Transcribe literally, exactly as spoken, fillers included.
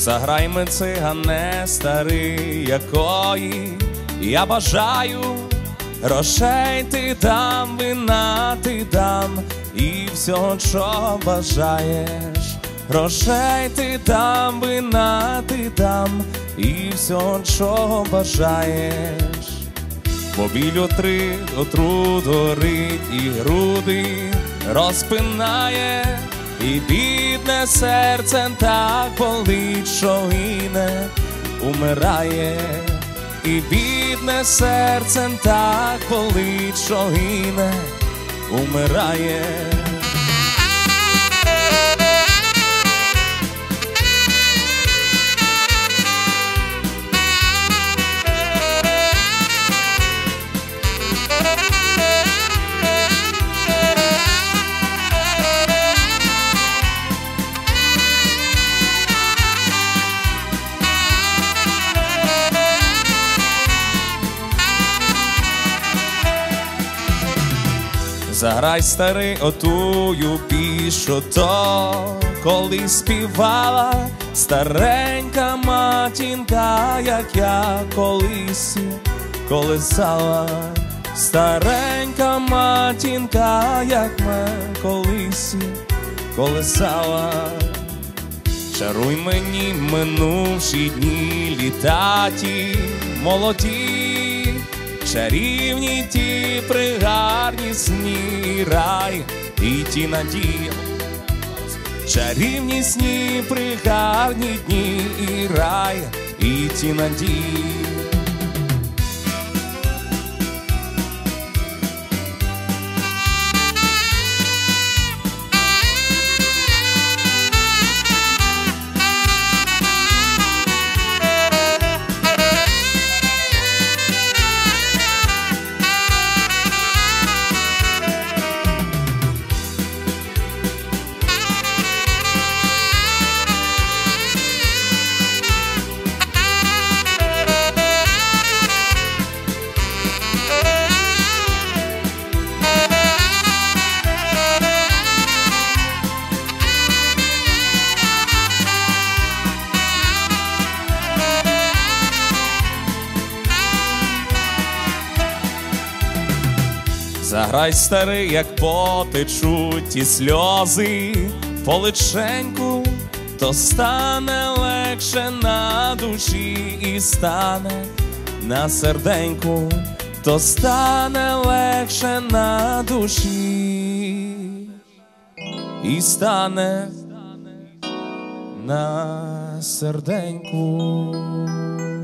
Заграй ми, цигане старий, якої я бажаю. Грошей ти дам, вина ти дам, і всього, що бажаєш. Грошей ти дам, вина ти дам, і всього, що бажаєш. Бо біль отри, отру горить, і груди розпинає, і бідне серце так болить, що гине, умирає. І бідне серце так болить, що гине, умирає. Заграй, старий, отую пішу, то коли співала старенька матінка, як я колись колисала. Старенька матінка, як ми колись колисала. Чаруй мені минувші дні, літа ті молоді, чарівні ті пригарні сні, рай і ті надії. Чарівні сні, пригарні дні, і рай і ті надії. Заграй, старий, як потечуть ті сльози по личеньку, то стане легше на душі і стане на серденьку, то стане легше на душі і стане на серденьку.